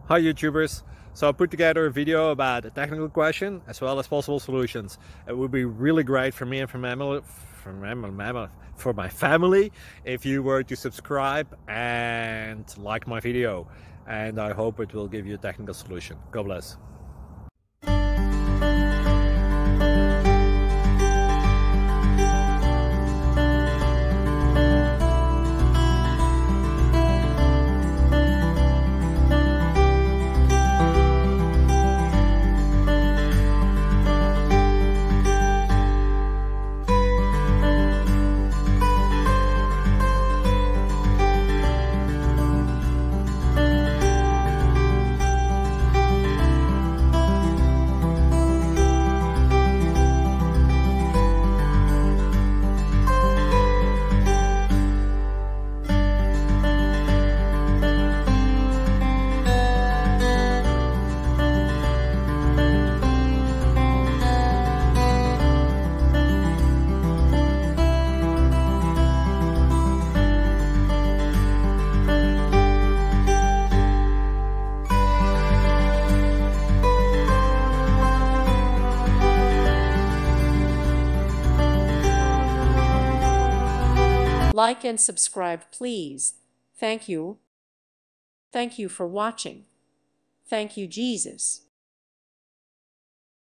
Hi YouTubers! So I put together a video about a technical question as well as possible solutions. It would be really great for me and for my family if you were to subscribe and like my video, and I hope it will give you a technical solution. God bless. Like and subscribe, please. Thank you. Thank you for watching. Thank you, Jesus.